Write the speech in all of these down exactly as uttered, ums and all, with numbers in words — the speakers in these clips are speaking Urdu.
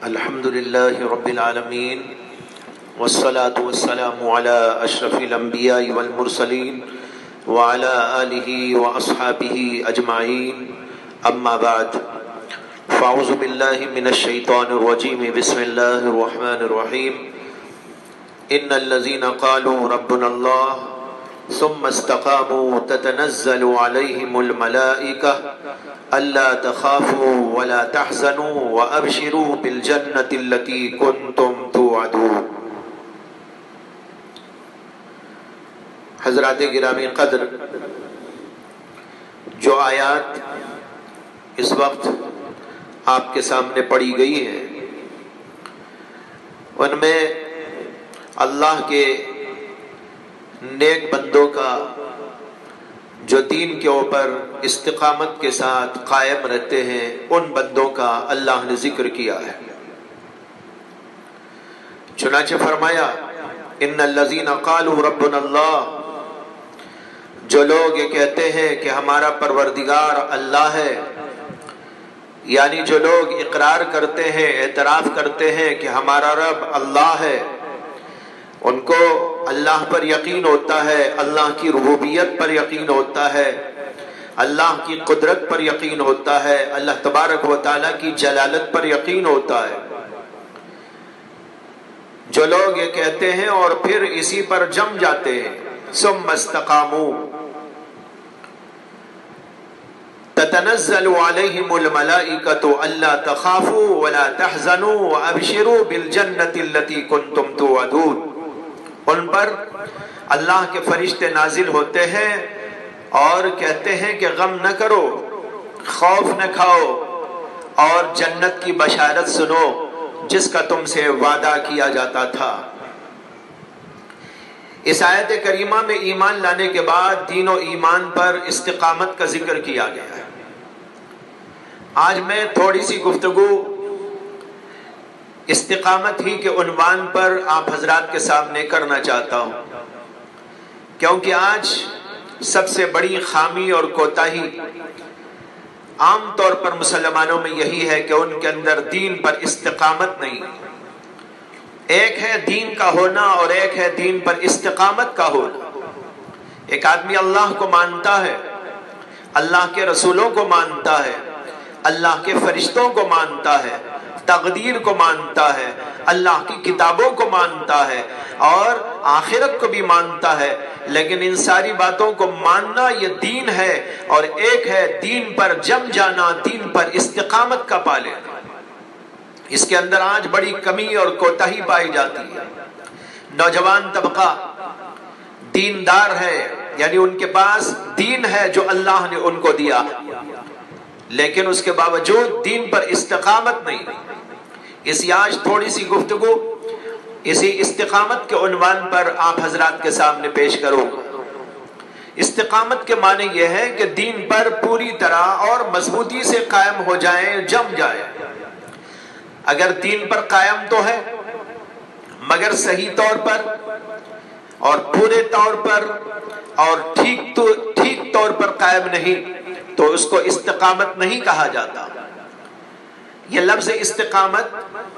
الحمد للہ رب العالمین والصلاة والسلام على اشرف الانبیاء والمرسلین وعلى آلہ واصحابہ اجمعین اما بعد فاعوذ باللہ من الشیطان الرجیم بسم اللہ الرحمن الرحیم ان الذین قالوا ربنا اللہ ثم استقاموا تتنزل علیہم الملائکہ الا تخافوا ولا تحزنوا وابشروا بالجنة التي كنتم توعدون۔ حضرات گرامی قدر، جو آیات اس وقت آپ کے سامنے پڑھی گئی ہیں ان میں اللہ کے نیک بندوں کا جو دین کے اوپر استقامت کے ساتھ قائم رہتے ہیں ان بندوں کا اللہ نے ذکر کیا ہے۔ چنانچہ فرمایا ان الذین قالوا ربنا اللہ، جو لوگ یہ کہتے ہیں کہ ہمارا پروردگار اللہ ہے، یعنی جو لوگ اقرار کرتے ہیں، اعتراف کرتے ہیں کہ ہمارا رب اللہ ہے، ان کو اللہ پر یقین ہوتا ہے، اللہ کی ربوبیت پر یقین ہوتا ہے، اللہ کی قدرت پر یقین ہوتا ہے، اللہ تبارک و تعالیٰ کی جلالت پر یقین ہوتا ہے۔ جو لوگ یہ کہتے ہیں اور پھر اسی پر جم جاتے ہیں، ثم استقاموا تتنزل علیہم الملائکۃ الا تخافوا ولا تحزنوا وابشروا بالجنة التي كنتم توعدون۔ ان پر اللہ کے فرشتے نازل ہوتے ہیں اور کہتے ہیں کہ غم نہ کرو، خوف نہ کھاؤ، اور جنت کی بشارت سنو جس کا تم سے وعدہ کیا جاتا تھا۔ اس آیت کریمہ میں ایمان لانے کے بعد دین و ایمان پر استقامت کا ذکر کیا گیا ہے۔ آج میں تھوڑی سی گفتگو استقامت ہی کے عنوان پر آپ حضرات کے سامنے کرنا چاہتا ہوں، کیونکہ آج سب سے بڑی خامی اور کوتاہی عام طور پر مسلمانوں میں یہی ہے کہ ان کے اندر دین پر استقامت نہیں۔ ایک ہے دین کا ہونا اور ایک ہے دین پر استقامت کا ہونا۔ ایک آدمی اللہ کو مانتا ہے، اللہ کے رسولوں کو مانتا ہے، اللہ کے فرشتوں کو مانتا ہے، تقدیر کو مانتا ہے، اللہ کی کتابوں کو مانتا ہے اور آخرت کو بھی مانتا ہے، لیکن ان ساری باتوں کو ماننا یہ دین ہے، اور ایک ہے دین پر جم جانا، دین پر استقامت کا پا لینا۔ اس کے اندر آج بڑی کمی اور کوتاہی پائی جاتی ہے۔ نوجوان طبقہ دیندار ہے، یعنی ان کے پاس دین ہے جو اللہ نے ان کو دیا، لیکن اس کے باوجود دین پر استقامت نہیں۔ اسی آج تھوڑی سی گفتگو اسی استقامت کے عنوان پر آپ حضرات کے سامنے پیش کروں۔ استقامت کے معنی یہ ہے کہ دین پر پوری طرح اور مضبوطی سے قائم ہو جائیں، جم جائیں۔ اگر دین پر قائم تو ہے مگر صحیح طور پر اور پورے طور پر اور ٹھیک تو ٹھیک طور پر قائم نہیں تو اس کو استقامت نہیں کہا جاتا۔ یہ لفظ استقامت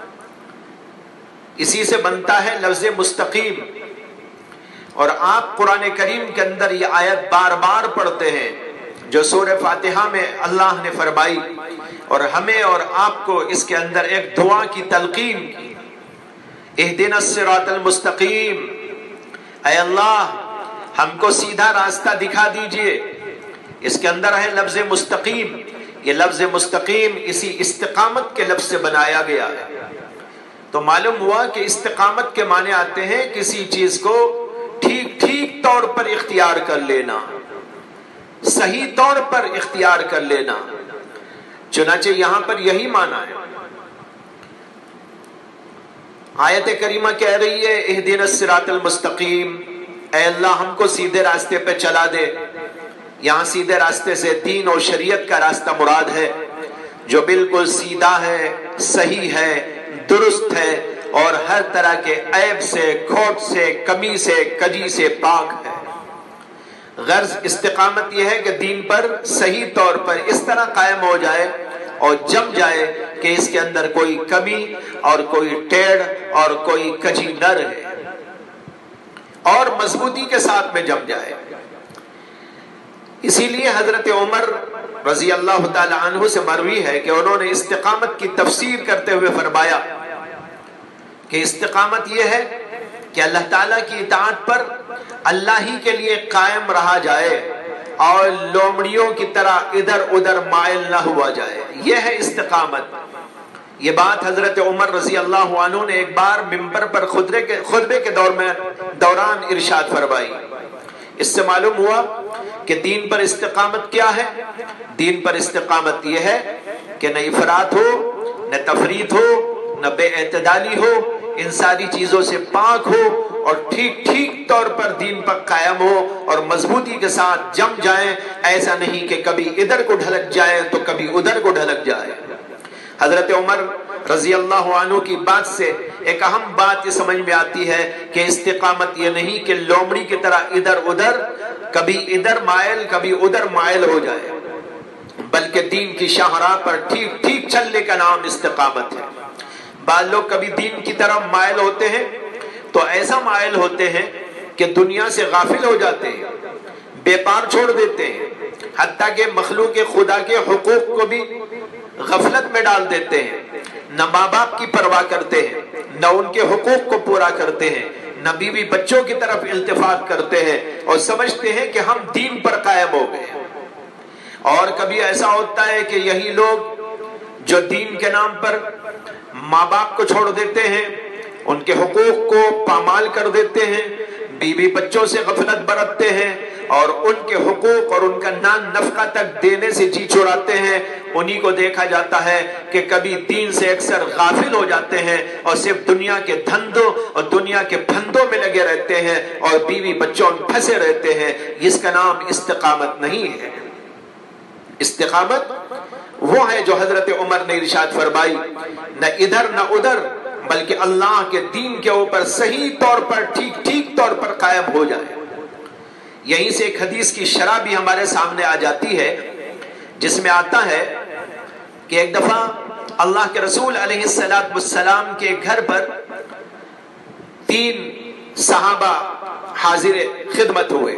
اسی سے بنتا ہے لفظ مستقیم، اور آپ قرآن کریم کے اندر یہ آیت بار بار پڑھتے ہیں جو سورہ فاتحہ میں اللہ نے فرمائی، اور ہمیں اور آپ کو اس کے اندر ایک دعا کی تلقین کی، اہدنا الصراط المستقیم، اے اللہ ہم کو سیدھا راستہ دکھا دیجئے۔ اس کے اندر ہے لفظ مستقیم۔ یہ لفظ مستقیم اسی استقامت کے لفظ سے بنایا گیا ہے۔ تو معلوم ہوا کہ استقامت کے معنی آتے ہیں کسی چیز کو ٹھیک ٹھیک طور پر اختیار کر لینا، صحیح طور پر اختیار کر لینا۔ چنانچہ یہاں پر یہی معنی ہے۔ آیت کریمہ کہہ رہی ہے اہدنا الصراط المستقیم، اے اللہ ہم کو سیدھے راستے پہ چلا دے۔ یہاں سیدھے راستے سے دین اور شریعت کا راستہ مراد ہے، جو بالکل سیدھا ہے، صحیح ہے، درست ہے، اور ہر طرح کے عیب سے، کھوٹ سے، کمی سے، کجی سے پاک ہے۔ غرض استقامت یہ ہے کہ دین پر صحیح طور پر اس طرح قائم ہو جائے اور جم جائے کہ اس کے اندر کوئی کمی اور کوئی ٹیڑھ اور کوئی کجی نہ رہے، اور مضبوطی کے ساتھ میں جم جائے۔ اسی لیے حضرت عمر رضی اللہ تعالی عنہ سے مروی ہے کہ انہوں نے استقامت کی تفسیر کرتے ہوئے فرمایا کہ استقامت یہ ہے کہ اللہ تعالیٰ کی اطاعت پر اللہ ہی کے لیے قائم رہا جائے اور لومڑیوں کی طرح ادھر ادھر مائل نہ ہوا جائے، یہ ہے استقامت۔ یہ بات حضرت عمر رضی اللہ عنہ نے ایک بار منبر پر خطبے کے خطبے کے دور میں دوران ارشاد فرمائی۔ اس سے معلوم ہوا کہ دین پر استقامت کیا ہے؟ دین پر استقامت یہ ہے کہ نہ افراط ہو، نہ تفریط ہو، نہ بے اعتدالی ہو، ان ساری چیزوں سے پاک ہو اور ٹھیک ٹھیک طور پر دین پر قائم ہو اور مضبوطی کے ساتھ جم جائیں۔ ایسا نہیں کہ کبھی ادھر کو ڈھلک جائے تو کبھی ادھر کو ڈھلک جائے۔ حضرت عمر رضی اللہ عنہ کی بات سے ایک اہم بات یہ سمجھ میں آتی ہے کہ استقامت یہ نہیں کہ لومڑی کی طرح ادھر ادھر کبھی ادھر مائل کبھی ادھر مائل ہو جائے، بلکہ دین کی شاہراہ پر ٹھیک ٹھیک چلنے کا نام استقامت ہے۔ بعض لوگ کبھی دین کی طرف مائل ہوتے ہیں تو ایسا مائل ہوتے ہیں کہ دنیا سے غافل ہو جاتے ہیں، بے پار چھوڑ دیتے ہیں، حتیٰ کہ مخلوق خدا کے حقوق کو بھی غفلت میں ڈال دیتے ہیں، نہ ماں باپ کی پرواہ کرتے ہیں، نہ ان کے حقوق کو پورا کرتے ہیں، نہ بیوی بچوں کی طرف التفات کرتے ہیں اور سمجھتے ہیں کہ ہم دین پر قائم ہو گئے۔ اور کبھی ایسا ہوتا ہے کہ یہی لوگ جو دین کے نام پر ماں باپ کو چھوڑ دیتے ہیں، ان کے حقوق کو پامال کر دیتے ہیں، بیوی بچوں سے غفلت برتتے ہیں اور ان کے حقوق اور ان کا نان نفقہ تک دینے سے جی چھڑاتے ہیں، انہی کو دیکھا جاتا ہے کہ کبھی دین سے اکثر غافل ہو جاتے ہیں اور صرف دنیا کے دھندوں اور دنیا کے پھندوں میں لگے رہتے ہیں اور بیوی بچوں میں پھنسے رہتے ہیں۔ اس کا نام استقامت نہیں ہے۔ استقامت وہ ہے جو حضرت عمر نے ارشاد فرمائی، نہ ادھر نہ ادھر بلکہ اللہ کے دین کے اوپر صحیح طور پر ٹھیک ٹھیک طور پر قائم ہو جائے۔ یہیں سے ایک حدیث کی شرح بھی ہمارے سامنے آ جاتی ہے، جس میں آتا ہے کہ ایک دفعہ اللہ کے رسول علیہ السلام کے گھر پر تین صحابہ حاضر خدمت ہوئے۔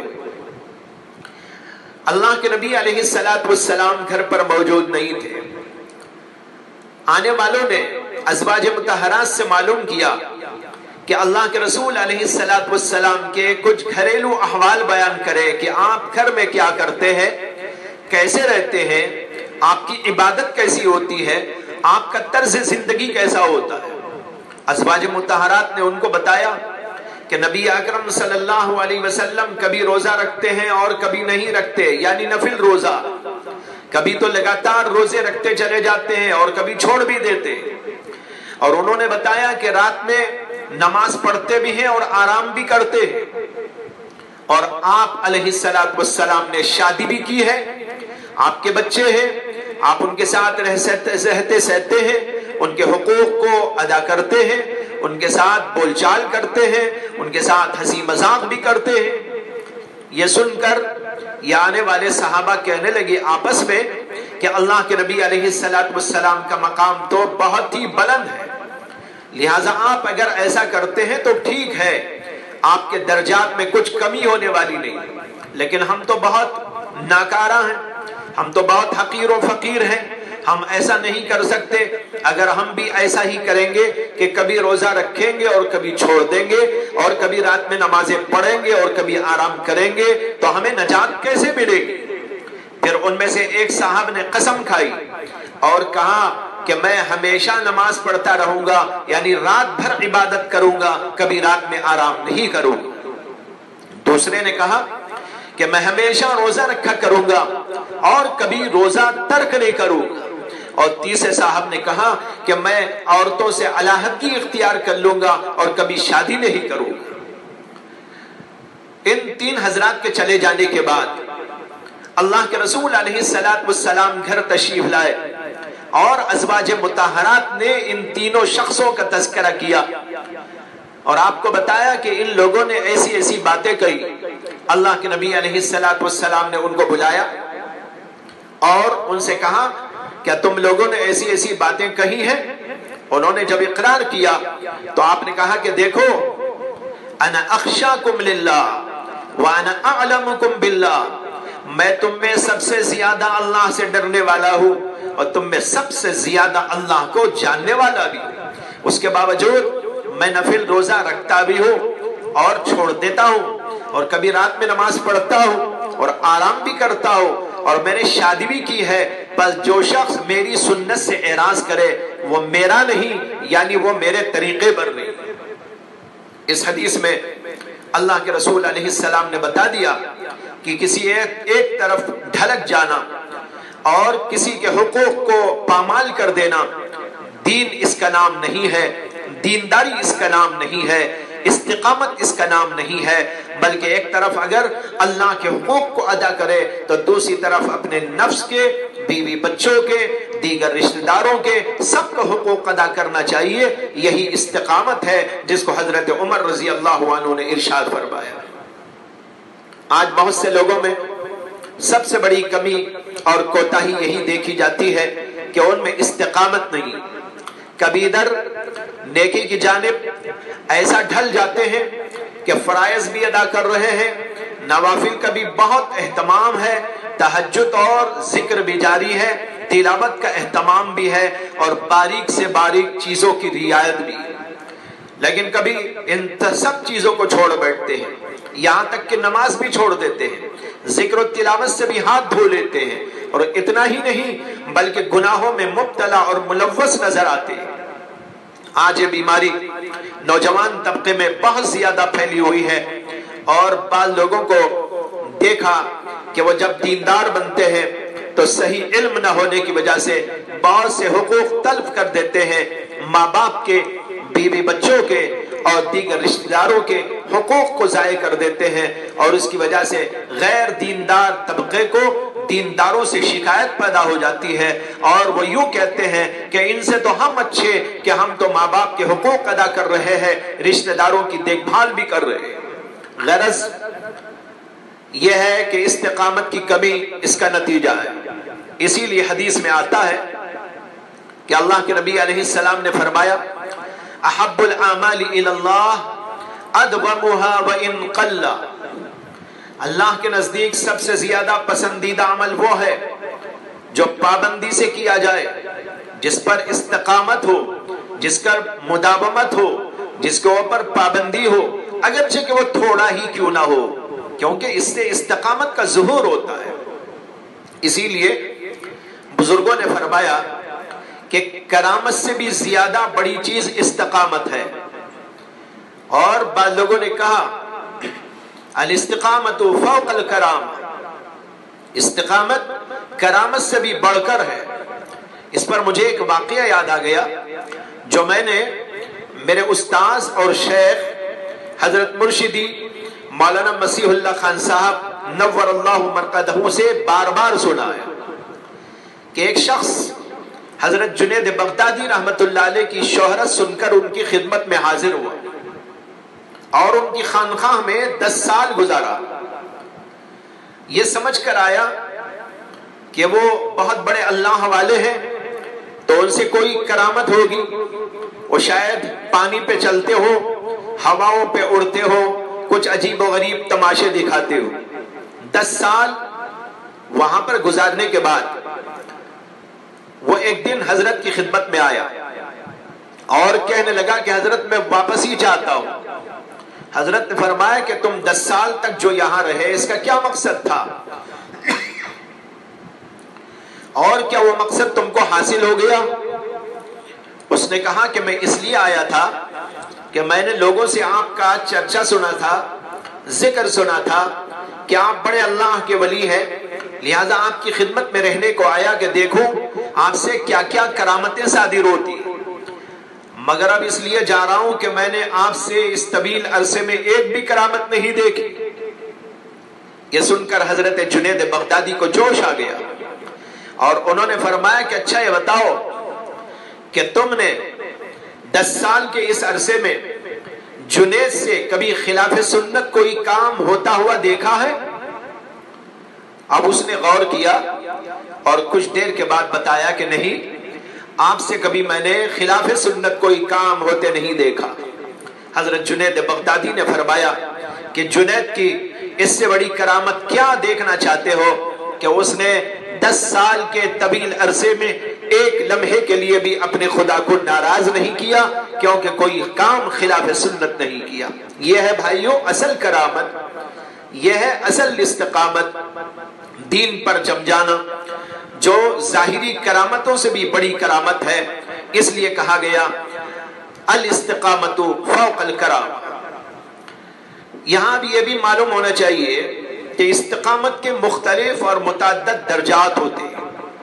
اللہ کے نبی علیہ السلام گھر پر موجود نہیں تھے۔ آنے والوں نے ازواج مطہرات سے معلوم کیا کہ اللہ کے رسول علیہ السلام کے کچھ گھریلو احوال بیان کرے کہ آپ گھر میں کیا کرتے ہیں، کیسے رہتے ہیں، آپ کی عبادت کیسی ہوتی ہے، آپ کا طرز زندگی کیسا ہوتا ہے۔ ازواج مطہرات نے ان کو بتایا کہ نبی اکرم صلی اللہ علیہ وسلم کبھی روزہ رکھتے ہیں اور کبھی نہیں رکھتے، یعنی نفل روزہ، کبھی تو لگاتار روزے رکھتے چلے جاتے ہیں اور کبھی چھوڑ بھی دیتے ہیں۔ اور انہوں نے بتایا کہ رات میں نماز پڑھتے بھی ہیں اور آرام بھی کرتے ہیں۔ اور آپ علیہ السلام نے شادی بھی کی ہے، آپ کے بچے ہیں، آپ ان کے ساتھ رہتے سہتے ہیں، ان کے حقوق کو ادا کرتے ہیں، ان کے ساتھ بول چال کرتے ہیں، ان کے ساتھ ہنسی مذاق بھی کرتے ہیں۔ یہ سن کر یہ آنے والے صحابہ کہنے لگے آپس میں کہ اللہ کے نبی علیہ السلام کا مقام تو بہت ہی بلند ہے، لہٰذا آپ اگر ایسا کرتے ہیں تو ٹھیک ہے، آپ کے درجات میں کچھ کمی ہونے والی نہیں، لیکن ہم تو بہت ناکارہ ہیں، ہم تو بہت حقیر و فقیر ہیں، ہم ایسا نہیں کر سکتے۔ اگر ہم بھی ایسا ہی کریں گے کہ کبھی روزہ رکھیں گے اور کبھی چھوڑ دیں گے اور کبھی رات میں نمازیں پڑھیں گے اور کبھی آرام کریں گے تو ہمیں نجات کیسے ملے گی؟ پھر ان میں سے ایک صاحب نے قسم کھائی اور کہا کہ میں ہمیشہ نماز پڑھتا رہوں گا، یعنی رات بھر عبادت کروں گا، کبھی رات میں آرام نہیں کروں گا۔ دوسرے نے کہا کہ میں ہمیشہ روزہ رکھا کروں گا اور کبھی روزہ ترک نہیں کروں گا۔ اور تیسرے صاحب نے کہا کہ میں عورتوں سے علیحدگی اختیار کر لوں گا اور کبھی شادی نہیں کروں گا۔ ان تین حضرات کے چلے جانے کے بعد اللہ کے رسول علیہ السلام گھر تشریف لائے اور ازواج مطہرات نے ان تینوں شخصوں کا تذکرہ کیا اور آپ کو بتایا کہ ان لوگوں نے ایسی ایسی باتیں کہی۔ اللہ کے نبی علیہ السلام نے ان کو بلایا اور ان سے کہا کہ کیا تم لوگوں نے ایسی ایسی باتیں کہی ہیں؟ انہوں نے جب اقرار کیا تو آپ نے کہا کہ دیکھو انا اخشاکم للہ وانا اعلمکم باللہ، میں تم میں سب سے زیادہ اللہ سے ڈرنے والا ہوں اور تم میں سب سے زیادہ اللہ کو جاننے والا بھی ہوں، اس کے باوجود میں نفل روزہ رکھتا بھی ہوں اور چھوڑ دیتا ہوں، اور کبھی رات میں نماز پڑھتا ہوں اور آرام بھی کرتا ہوں، اور میں نے شادی بھی کی ہے، بس جو شخص میری سنت سے اعراض کرے وہ میرا نہیں، یعنی وہ میرے طریقے پر نہیں۔ اس حدیث میں اللہ کے رسول علیہ السلام نے بتا دیا کہ کسی ایک, ایک طرف ڈھلک جانا اور کسی کے حقوق کو پامال کر دینا دین اس کا نام نہیں ہے، دینداری اس کا نام نہیں ہے، استقامت اس کا نام نہیں ہے، بلکہ ایک طرف اگر اللہ کے حقوق کو ادا کرے تو دوسری طرف اپنے نفس کے، بیوی بچوں کے، دیگر رشتہ داروں کے سب کو حقوق ادا کرنا چاہیے۔ یہی استقامت ہے جس کو حضرت عمر رضی اللہ عنہ نے ارشاد فرمایا۔ آج بہت سے لوگوں میں سب سے بڑی کمی اور کوتاہی یہی دیکھی جاتی ہے کہ ان میں استقامت نہیں، کبھی ادھر نیکی کی جانب ایسا ڈھل جاتے ہیں کہ فرائض بھی ادا کر رہے ہیں، نوافل کا بھی بہت اہتمام ہے، تہجد اور ذکر بھی جاری ہے، تلاوت کا اہتمام بھی ہے، اور باریک سے باریک چیزوں کی رعایت بھی، لیکن کبھی ان سب چیزوں کو چھوڑ بیٹھتے ہیں، یہاں تک کہ نماز بھی چھوڑ دیتے ہیں، ذکر و تلاوت سے بھی ہاتھ دھو لیتے ہیں، اور اتنا ہی نہیں بلکہ گناہوں میں مبتلا اور ملوث نظر آتے ہیں۔ آج یہ بیماری نوجوان طبقے میں بہت زیادہ پھیلی ہوئی ہے، اور بعض لوگوں کو دیکھا کہ وہ جب دیندار بنتے ہیں تو صحیح علم نہ ہونے کی وجہ سے بہت سے حقوق تلف کر دیتے ہیں، ماں باپ کے، بیوی بچوں کے اور دیگر رشتہ داروں کے حقوق کو ضائع کر دیتے ہیں، اور اس کی وجہ سے غیر دیندار طبقے کو دینداروں سے شکایت پیدا ہو جاتی ہے، اور وہ یوں کہتے ہیں کہ ان سے تو ہم اچھے کہ ہم تو ماں باپ کے حقوق ادا کر رہے ہیں، رشتہ داروں کی دیکھ بھال بھی کر رہے ہیں۔ غرض یہ ہے کہ استقامت کی کمی اس کا نتیجہ ہے۔ اسی لیے حدیث میں آتا ہے کہ اللہ کے نبی علیہ السلام نے فرمایا احب الاعمال الی اللہ ادومها وان قل، اللہ کے نزدیک سب سے زیادہ پسندیدہ عمل وہ ہے جو پابندی سے کیا جائے، جس پر استقامت ہو، جس پر مداومت ہو، جس کے اوپر پابندی ہو، اگرچہ کہ وہ تھوڑا ہی کیوں نہ ہو، کیونکہ اس سے استقامت کا ظہور ہوتا ہے۔ اسی لیے بزرگوں نے فرمایا کہ کرامت سے بھی زیادہ بڑی چیز استقامت ہے، اور بعض لوگوں نے کہا الاستقامت فوق الکرام، استقامت کرامت سے بھی بڑھ کر ہے۔ اس پر مجھے ایک واقعہ یاد آ گیا جو میں نے میرے استاذ اور شیخ حضرت مرشدی مولانا مسیح اللہ خان صاحب نور اللہ مرقدہ سے بار بار سنا ہے کہ ایک شخص حضرت جنید بغدادی رحمت اللہ علیہ کی شہرت سن کر ان کی خدمت میں حاضر ہوا اور ان کی خانقاہ میں دس سال گزارا۔ یہ سمجھ کر آیا کہ وہ بہت بڑے اللہ والے ہیں، تو ان سے کوئی کرامت ہوگی، وہ شاید پانی پہ چلتے ہو، ہواؤں پہ اڑتے ہو، کچھ عجیب و غریب تماشے دکھاتے ہو۔ دس سال وہاں پر گزارنے کے بعد وہ ایک دن حضرت کی خدمت میں آیا اور کہنے لگا کہ حضرت میں واپس ہی چاہتا ہوں۔ حضرت نے فرمایا کہ تم دس سال تک جو یہاں رہے اس کا کیا مقصد تھا، اور کیا وہ مقصد تم کو حاصل ہو گیا؟ اس نے کہا کہ میں اس لیے آیا تھا کہ میں نے لوگوں سے آپ کا چرچا سنا تھا، ذکر سنا تھا کہ آپ بڑے اللہ کے ولی ہیں، لہذا آپ کی خدمت میں رہنے کو آیا کہ دیکھوں آپ سے کیا کیا کرامتیں صادر ہوتی ہیں، مگر اب اس لیے جا رہا ہوں کہ میں نے آپ سے اس طویل عرصے میں ایک بھی کرامت نہیں دیکھی۔ یہ سن کر حضرت جنید بغدادی کو جوش آ گیا اور انہوں نے فرمایا کہ اچھا یہ بتاؤ کہ تم نے دس سال کے اس عرصے میں جنید سے کبھی خلاف سنت کوئی کام ہوتا ہوا دیکھا ہے؟ اب اس نے غور کیا اور کچھ دیر کے بعد بتایا کہ نہیں، آپ سے کبھی میں نے خلاف سنت کوئی کام ہوتے نہیں دیکھا۔ حضرت جنید بغدادی نے فرمایا کہ جنید کی اس سے بڑی کرامت کیا دیکھنا چاہتے ہو کہ اس نے دس سال کے طویل عرصے میں ایک لمحے کے لیے بھی اپنے خدا کو ناراض نہیں کیا، کیونکہ کوئی کام خلاف سنت نہیں کیا۔ یہ ہے بھائیوں اصل کرامت، یہ ہے اصل استقامت، دین پر جم جانا، جو ظاہری کرامتوں سے بھی بڑی کرامت ہے۔ اس لیے کہا گیا الاستقامت فوق الکرامہ۔ یہاں بھی یہ بھی معلوم ہونا چاہیے کہ استقامت کے مختلف اور متعدد درجات ہوتے ہیں،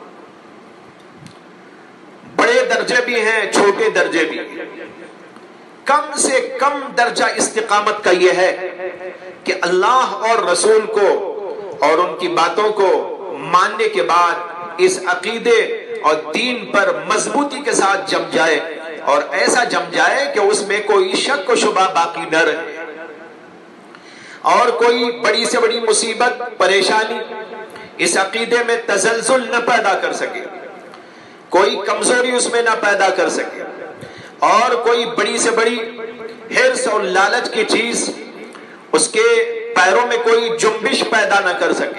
بڑے درجے بھی ہیں، چھوٹے درجے بھی۔ کم سے کم درجہ استقامت کا یہ ہے کہ اللہ اور رسول کو اور ان کی باتوں کو ماننے کے بعد اس عقیدے اور دین پر مضبوطی کے ساتھ جم جائے، اور ایسا جم جائے کہ اس میں کوئی شک و شبہ باقی نہ رہے، اور کوئی بڑی سے بڑی مصیبت پریشانی اس عقیدے میں تزلزل نہ پیدا کر سکے، کوئی کمزوری اس میں نہ پیدا کر سکے، اور کوئی بڑی سے بڑی حرص اور لالچ کی چیز اس کے پیروں میں کوئی جنبش پیدا نہ کر سکے۔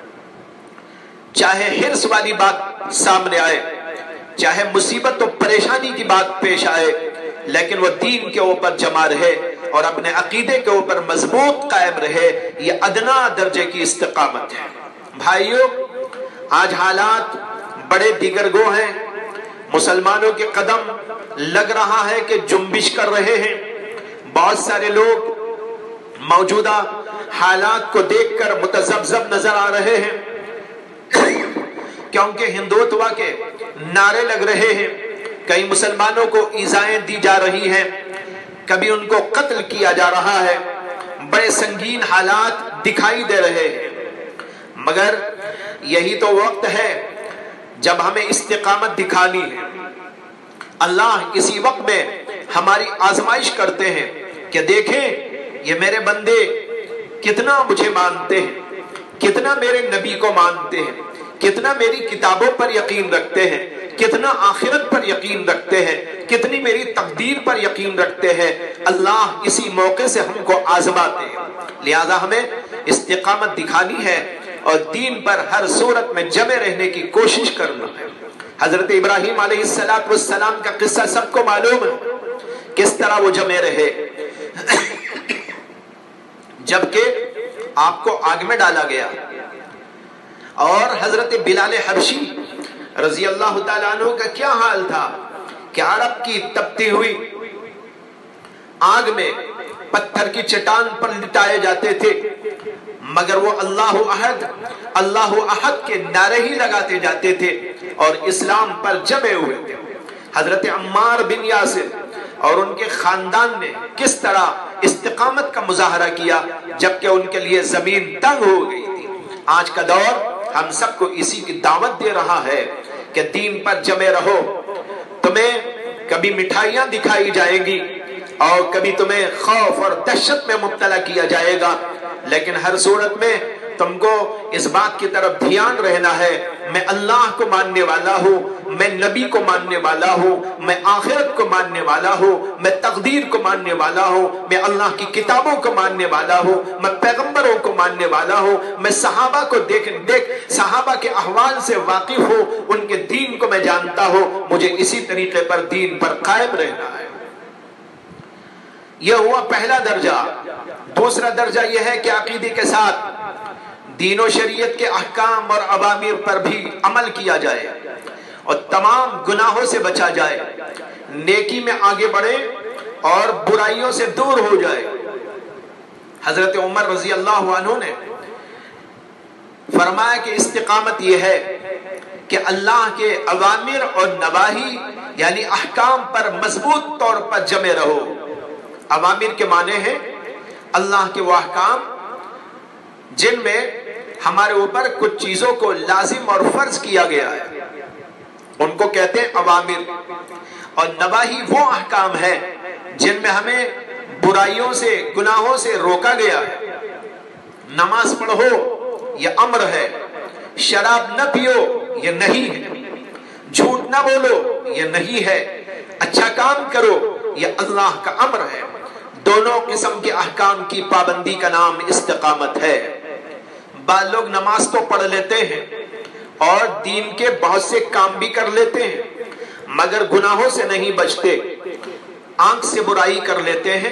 چاہے حرص والی بات سامنے آئے، چاہے مصیبت و پریشانی کی بات پیش آئے، لیکن وہ دین کے اوپر جمع رہے اور اپنے عقیدے کے اوپر مضبوط قائم رہے۔ یہ ادنا درجے کی استقامت ہے۔ بھائیوں، آج حالات بڑے دیگر گو ہیں، مسلمانوں کے قدم لگ رہا ہے کہ جنبش کر رہے ہیں۔ بہت سارے لوگ موجودہ حالات کو دیکھ کر متذبذب نظر آ رہے ہیں، کیونکہ ہندوتوا کے نعرے لگ رہے ہیں، کئی مسلمانوں کو ایذائیں دی جا رہی ہیں، کبھی ان کو قتل کیا جا رہا ہے، بڑے سنگین حالات دکھائی دے رہے ہیں۔ مگر یہی تو وقت ہے جب ہمیں استقامت دکھانی ہے۔ اللہ اسی وقت میں ہماری آزمائش کرتے ہیں کہ دیکھیں یہ میرے بندے کتنا مجھے مانتے ہیں، کتنا میرے نبی کو مانتے ہیں، کتنا میری کتابوں پر یقین رکھتے ہیں، کتنا آخرت پر یقین رکھتے ہیں، کتنی میری تقدیر پر یقین رکھتے ہیں۔ اللہ اسی موقع سے ہم کو آزماتے ہیں، لہذا ہمیں استقامت دکھانی ہے اور دین پر ہر صورت میں جمے رہنے کی کوشش کرنا ہے۔ حضرت ابراہیم علیہ السلام کا قصہ سب کو معلوم ہے، کس طرح وہ جمے رہے، جبکہ آپ کو آگ میں ڈالا گیا۔ اور حضرت بلال حبشی رضی اللہ تعالیٰ عنہ کا کیا حال تھا کہ عرب کی تپتی ہوئی آگ میں پتھر کی چٹان پر لٹائے جاتے تھے، مگر وہ اللہ احد اللہ احد کے نعرے ہی لگاتے جاتے تھے اور اسلام پر جمے ہوئے تھے۔ حضرت عمار بن یاسر اور ان کے خاندان نے کس طرح استقامت کا مظاہرہ کیا جبکہ ان کے لیے زمین تنگ ہو گئی تھی۔ آج کا دور ہم سب کو اسی کی دعوت دے رہا ہے کہ دین پر جمے رہو۔ تمہیں کبھی مٹھائیاں دکھائی جائیں گی اور کبھی تمہیں خوف اور دہشت میں مبتلا کیا جائے گا، لیکن ہر صورت میں تم کو اس بات کی طرف دھیان رہنا ہے، میں اللہ کو ماننے والا ہوں، میں نبی کو ماننے والا ہوں، میں آخرت کو ماننے والا ہوں، میں تقدیر کو ماننے والا ہوں، میں اللہ کی کتابوں کو ماننے والا ہوں، میں پیغمبروں کو ماننے والا ہوں، میں صحابہ کو دیکھ دیکھ صحابہ کے احوال سے واقف ہوں، ان کے دین کو میں جانتا ہوں، مجھے اسی طریقے پر دین پر قائم رہنا ہے۔ یہ ہوا پہلا درجہ۔ دوسرا درجہ یہ ہے کہ عقیدے کے ساتھ دین و شریعت کے احکام اور اوامر پر بھی عمل کیا جائے اور تمام گناہوں سے بچا جائے، نیکی میں آگے بڑھے اور برائیوں سے دور ہو جائے۔ حضرت عمر رضی اللہ عنہ نے فرمایا کہ استقامت یہ ہے کہ اللہ کے اوامر اور نواہی یعنی احکام پر مضبوط طور پر جمے رہو۔ اوامر کے معنی ہیں اللہ کے وہ احکام جن میں ہمارے اوپر کچھ چیزوں کو لازم اور فرض کیا گیا ہے، ان کو کہتے ہیں اوامر، اور نواہی وہ احکام ہیں جن میں ہمیں برائیوں سے گناہوں سے روکا گیا ہے۔ نماز پڑھو یہ امر ہے، शराब न पियो ये नहीं है, झूठ न बोलो ये नहीं है, अच्छा काम करो ये अल्लाह का अम्र है। दोनों किस्म के अहकाम की पाबंदी का नाम इस्तिकामत है। बाद लोग नमाज तो पढ़ लेते हैं और दीन के बहुत से काम भी कर लेते हैं, मगर गुनाहों से नहीं बचते, आंख से बुराई कर लेते हैं,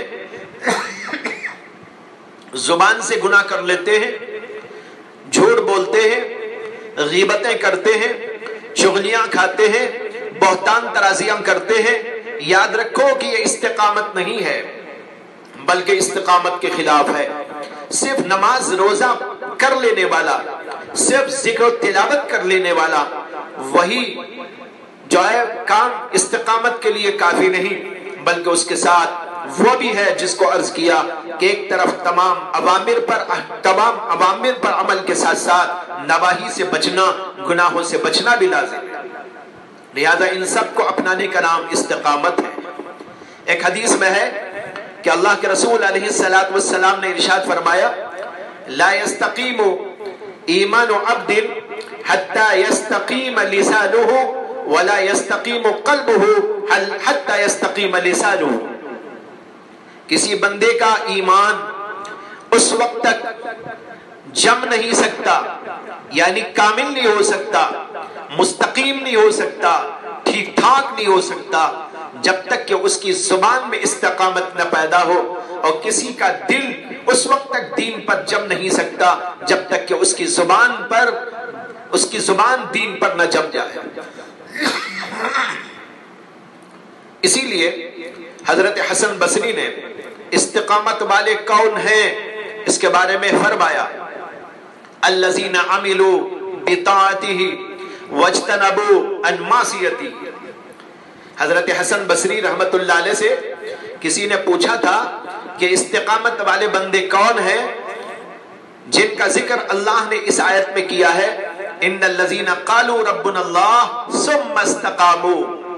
जुबान से गुनाह कर लेते हैं, झूठ बोलते हैं, गीबतें करते हैं, चुगलियां खाते हैं, बहतान तराजियां करते हैं। याद रखो कि ये इस्तिकामत नहीं है, बल्कि इस्तिकामत के खिलाफ है। सिर्फ नमाज रोजा कर लेने वाला, सिर्फ जिक्र तिलावत कर लेने वाला, वही जो है काम इस्तिकामत के लिए काफी नहीं, बल्कि उसके साथ वो भी है जिसको अर्ज किया कि एक तरफ तमाम अवामिर पर तमाम अवामिर पर अमल के साथ साथ नवाही से बचना, गुनाहों से बचना भी लाजिम है। लिहाजा इन सब को अपनाने का नाम इस्तिकामत है। एक हदीस में है कि अल्लाह के रसूल अलैहिस्सलातु वस्सलाम ने इरशाद फरमाया, ला यस्तकीमु ईमानु अब्दिन हत्ता यस्तकीम लिसानुहु वला यस्तकीमु क़ल्बुहु हत्ता यस्तकीम लिसानुहु। किसी बंदे का ईमान उस वक्त तक जम नहीं सकता, यानी कामिल नहीं हो सकता, मुस्तकीम नहीं हो सकता, ठीक ठाक नहीं हो सकता, जब तक कि उसकी जुबान में इस्तिकामत न पैदा हो। और किसी का दिल उस वक्त तक दीन पर जम नहीं सकता जब तक कि उसकी जुबान पर उसकी जुबान दीन पर न जम जाए। इसीलिए हजरत हसन बसरी ने इस्तिकामत वाले कौन हैं इसके बारे में फरमाया, अल्लज़ीना अमिलू बिताअतिही वज्तनबू अन मासियतिही। हजरत हसन बसरी रहमतुल्लाह अलैह से किसी ने पूछा था कि इस्तिकामत वाले बंदे कौन हैं जिनका जिक्र अल्लाह ने इस आयत में किया है, इन्नल्लज़ीना क़ालू रब्बुनल्लाह सुम्मा इस्तक़ामू।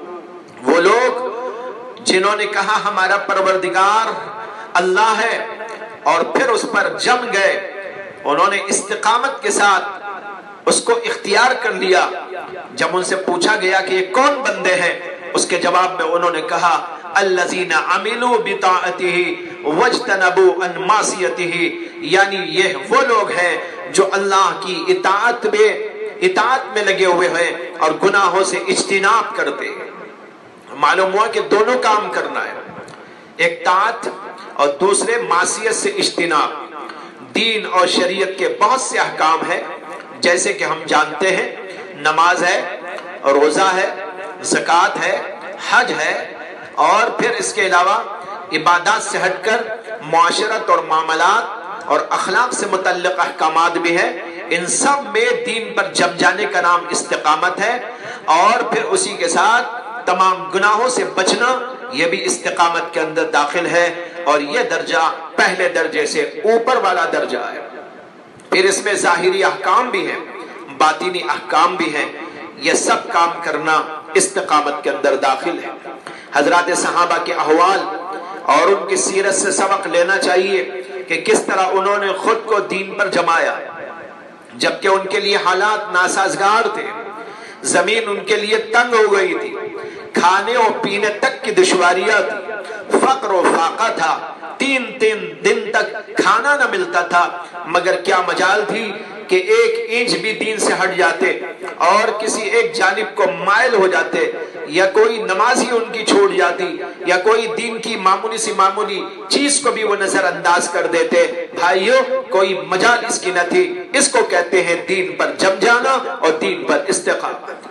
वो लोग जिन्होंने कहा हमारा परवरदिगार अल्लाह है और फिर उस पर जम गए, उन्होंने इस्तिकामत के साथ उसको इख्तियार कर लिया। जब उनसे पूछा गया कि ये कौन बंदे हैं, उसके जवाब में उन्होंने कहा अल्लज़ीना अमिलू बिताअतिही वज्तनबू अन मासियतिही, यानी ये वो लोग हैं जो अल्लाह की इताअत में इताअत में लगे हुए हैं और गुनाहों से इज्तिनाब करते हैं। मालूम हुआ कि दोनों काम करना है, एक ताअत और दूसरे मासियत से इज्तिनाब। दीन और शरीयत के बहुत से अहकाम है, जैसे कि हम जानते हैं नमाज है, रोजा है, ज़कात है, हज है, और फिर इसके अलावा इबादत से हटकर मुआशरत और मामलात और अखलाक से मुतल्लिक़ अहकामात भी है। इन सब में दीन पर जम जाने का नाम इस्तिकामत है। और फिर उसी के साथ तमाम गुनाहों से बचना, यह भी इस्तिकामत के अंदर दाखिल है, और यह दर्जा पहले दर्जे से ऊपर वाला दर्जा है। फिर इसमें ज़ाहिरी अहकाम भी हैं, बातिनी अहकाम भी हैं। यह सब काम करना इस्तिकामत के अंदर दाखिल है। हजरात सहाबा के अहवाल और उनकी सीरत से सबक लेना चाहिए कि किस तरह उन्होंने खुद को दीन पर जमाया, जबकि उनके लिए हालात नासाजगार थे, जमीन उनके लिए तंग हो गई थी, खाने और पीने तक की दुश्वारियां थी, फक्र और फाका था, तीन तीन दिन तक खाना न मिलता था। मगर क्या मजाल थी कि एक इंच भी दीन से हट जाते और किसी एक जानिब को माइल हो जाते, या कोई नमाज ही उनकी छूट जाती, या कोई दीन की मामूली सी मामूली चीज को भी वो नजरअंदाज कर देते। भाइयों, कोई मजाल इसकी न थी। इसको कहते हैं दीन पर जम जाना और दीन पर इस्तिकामत।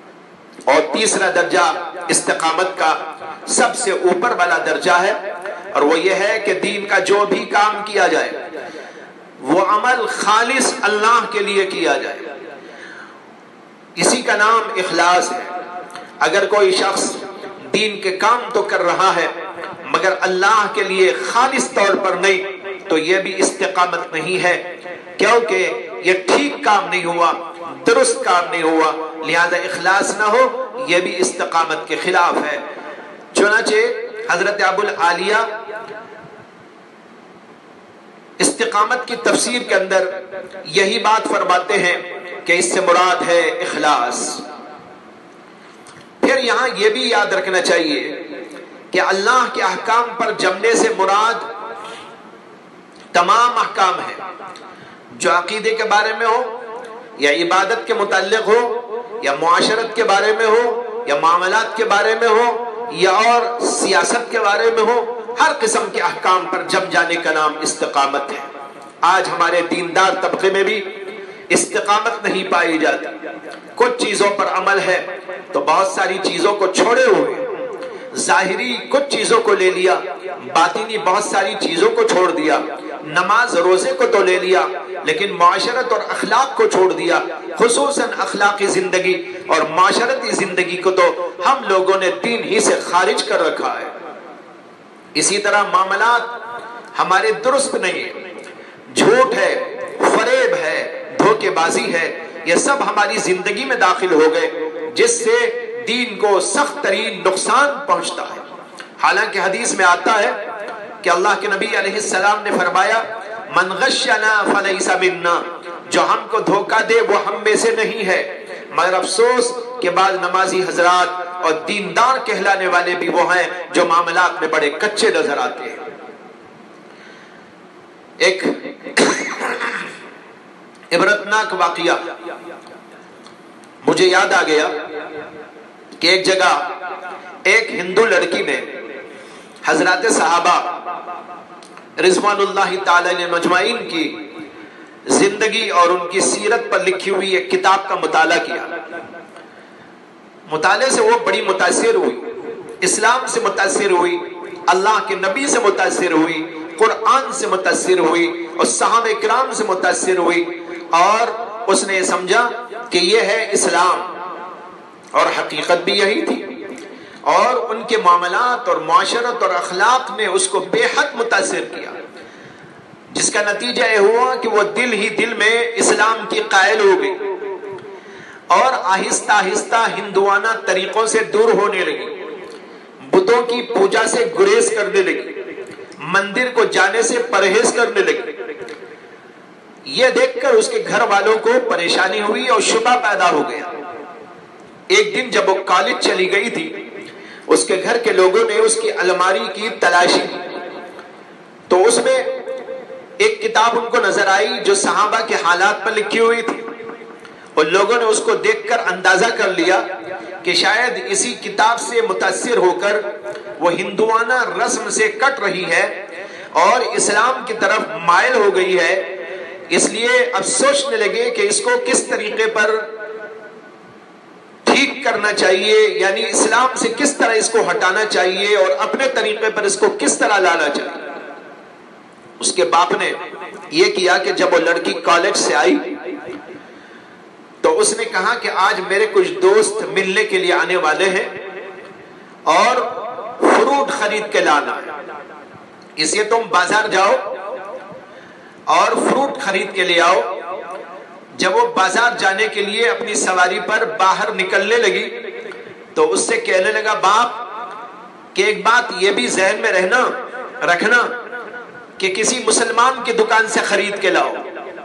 और तीसरा दर्जा इस्तिकामत का सबसे ऊपर वाला दर्जा है, और वो ये है कि दीन का जो भी काम किया जाए वो अमल खालिस अल्लाह के लिए किया जाए। इसी का नाम इखलास है। अगर कोई शख्स दीन के काम तो कर रहा है मगर अल्लाह के लिए खालिस तौर पर नहीं, तो यह भी इस्तिकामत नहीं है, क्योंकि यह ठीक काम नहीं हुआ, दुरुस्त काम नहीं हुआ। लिहाजा इखलास ना हो, यह भी इस्तिकामत के खिलाफ है। चुनाचे हजरत अबुल आलिया इस्तिकामत की तफसीर के अंदर यही बात फरमाते हैं کہ اس سے مراد ہے اخلاص۔ پھر یہاں یہ بھی یاد رکھنا چاہیے کہ اللہ کے احکام پر جمنے سے مراد تمام احکام ہیں، جو عقیدے کے بارے میں ہو یا عبادت کے متعلق ہو یا معاشرت کے بارے میں ہو یا معاملات کے بارے میں ہو یا اور سیاست کے بارے میں ہو، ہر قسم کے احکام پر جم جانے کا نام استقامت ہے۔ آج ہمارے دیندار طبقے میں بھی استقامت نہیں پائی جاتی، کچھ چیزوں پر عمل ہے تو بہت ساری چیزوں کو چھوڑے ہوئے، ظاہری کچھ چیزوں کو لے لیا، باطنی بہت ساری چیزوں کو چھوڑ دیا، نماز روزے کو تو لے لیا لیکن معاشرت اور اخلاق کو چھوڑ دیا، خصوصاً اخلاقی زندگی اور معاشرتی زندگی کو تو ہم لوگوں نے دین ہی سے خارج کر رکھا ہے۔ اسی طرح معاملات ہمارے درست نہیں ہیں، جھوٹ ہے، فریب ہے، دھوکے بازی ہے، یہ سب ہماری زندگی میں داخل ہو گئے جس سے دین کو سخت ترین نقصان پہنچتا ہے۔ حالانکہ حدیث میں آتا ہے کہ اللہ کے نبی علیہ السلام نے فرمایا من غشنا فلیس منا، جو ہم کو دھوکہ دے وہ ہم میں سے نہیں ہے، مگر افسوس کہ بعض نمازی حضرات اور دیندار کہلانے والے بھی وہ ہیں جو معاملات میں بڑے کچے نظر آتے ہیں۔ ایک عبرتناک واقعہ مجھے یاد آ گیا کہ ایک جگہ ایک ہندو لڑکی نے حضرات صحابہ رضوان اللہ تعالی علیہ مجمعین کی زندگی اور ان کی سیرت پر لکھی ہوئی ایک کتاب کا مطالعہ کیا۔ مطالعے سے وہ بڑی متاثر ہوئی، اسلام سے متاثر ہوئی، اللہ کے نبی سے متاثر ہوئی، قرآن سے متاثر ہوئی اور صحابہ کرام سے متاثر ہوئی، اور اس نے سمجھا کہ یہ ہے اسلام، اور حقیقت بھی یہی تھی، اور ان کے معاملات اور معاشرت اور اخلاق نے اس کو بے حد متاثر کیا، جس کا نتیجہ یہ ہوا کہ وہ دل ہی دل میں اسلام کی قائل ہو گئی اور آہستہ آہستہ ہندوانہ طریقوں سے دور ہونے لگی، بتوں کی پوجا سے گریز کرنے لگی، مندر کو جانے سے پرہیز کرنے لگی۔ یہ دیکھ کر اس کے گھر والوں کو پریشانی ہوئی اور شبہ پیدا ہو گیا۔ ایک دن جب وہ کالج چلی گئی تھی، اس کے گھر کے لوگوں نے اس کی الماری کی تلاشی کی تو اس میں ایک کتاب ان کو نظر آئی جو صحابہ کے حالات پر لکھی ہوئی تھی، اور لوگوں نے اس کو دیکھ کر اندازہ کر لیا کہ شاید اسی کتاب سے متاثر ہو کر وہ ہندوانہ رسم سے کٹ رہی ہے اور اسلام کی طرف مائل ہو گئی ہے، اس لیے اب سوچنے لگے کہ اس کو کس طریقے پر ٹھیک کرنا چاہیے، یعنی اسلام سے کس طرح اس کو ہٹانا چاہیے اور اپنے طریقے پر اس کو کس طرح لانا چاہیے۔ اس کے باپ نے یہ کیا کہ جب وہ لڑکی کالج سے آئی تو اس نے کہا کہ آج میرے کچھ دوست ملنے کے لیے آنے والے ہیں اور فروٹ خرید کے لانا ہے، اس لیے تم بازار جاؤ اور فروٹ خرید کے لے آؤ۔ جب وہ بازار جانے کے لیے اپنی سواری پر باہر نکلنے لگی تو اس سے کہنے لگا باپ کہ ایک بات یہ بھی ذہن میں رہنا رکھنا کہ کسی مسلمان کی دکان سے خرید کے لاؤ۔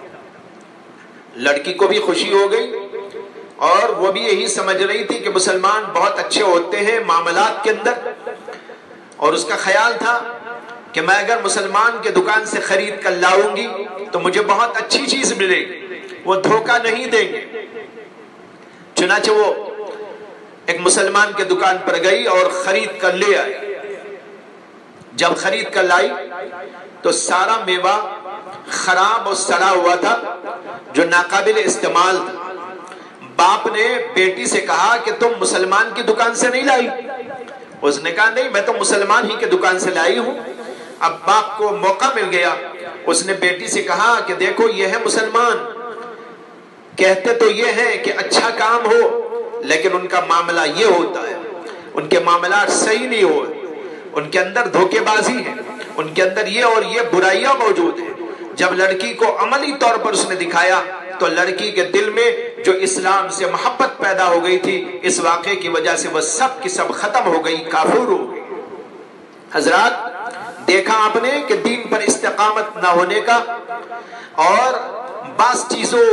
لڑکی کو بھی خوشی ہو گئی اور وہ بھی یہی سمجھ رہی تھی کہ مسلمان بہت اچھے ہوتے ہیں معاملات کے اندر، اور اس کا خیال تھا کہ میں اگر مسلمان کے دکان سے خرید کر لاؤں گی تو مجھے بہت اچھی چیز ملے گی، وہ دھوکہ نہیں دیں گے۔ چنانچہ وہ ایک مسلمان کے دکان پر گئی اور خرید کر لے آئی۔ جب خرید کر لائی تو سارا میوہ خراب اور سڑا ہوا تھا جو ناقابل استعمال تھا۔ باپ نے بیٹی سے کہا کہ تم مسلمان کی دکان سے نہیں لائی؟ اس نے کہا نہیں، میں تو مسلمان ہی کے دکان سے لائی ہوں۔ اب باپ کو موقع مل گیا، اس نے بیٹی سے کہا کہ دیکھو یہ ہے مسلمان، کہتے تو یہ ہے کہ اچھا کام ہو لیکن ان کا معاملہ یہ ہوتا ہے، ان کے معاملات صحیح نہیں ہو، ان کے اندر دھوکے بازی ہے، ان کے اندر یہ اور یہ برائیاں موجود ہیں۔ جب لڑکی کو عملی طور پر اس نے دکھایا تو لڑکی کے دل میں جو اسلام سے محبت پیدا ہو گئی تھی، اس واقعے کی وجہ سے وہ سب کی سب ختم ہو گئی، کافر ہو گئی۔ حضرات دیکھا آپ نے کہ دین پر استقامت نہ ہونے کا اور بعض چیزوں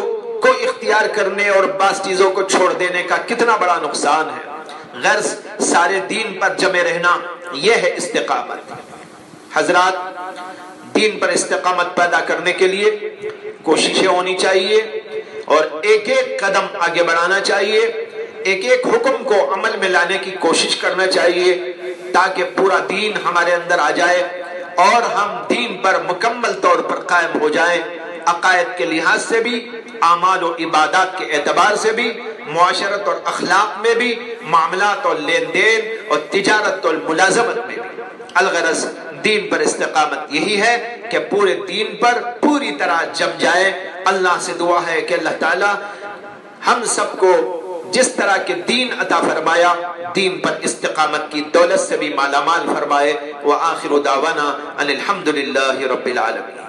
کو اختیار کرنے اور بعض چیزوں کو چھوڑ دینے کا کتنا بڑا نقصان ہے۔ غرض سارے دین پر جمے رہنا، یہ ہے استقامت۔ حضرات، دین پر استقامت پیدا کرنے کے لیے کوششیں ہونی چاہیے اور ایک ایک قدم آگے بڑھانا چاہیے، ایک ایک حکم کو عمل میں لانے کی کوشش کرنا چاہیے تاکہ پورا دین ہمارے اندر آ جائے اور ہم دین پر مکمل طور پر قائم ہو جائیں، عقائد کے لحاظ سے بھی، اعمال و عبادات کے اعتبار سے بھی، معاشرت اور اخلاق میں بھی، معاملات اور لین دین اور تجارت اور ملازمت میں بھی۔ الغرض دین پر استقامت یہی ہے کہ پورے دین پر پوری طرح جم جائے۔ اللہ سے دعا ہے کہ اللہ تعالی ہم سب کو جس طرح کے دین عطا فرمایا، دین پر استقامت کی دولت سے بھی مالا مال فرمائے۔ وآخر دعوانا ان الحمدللہ رب العالمین۔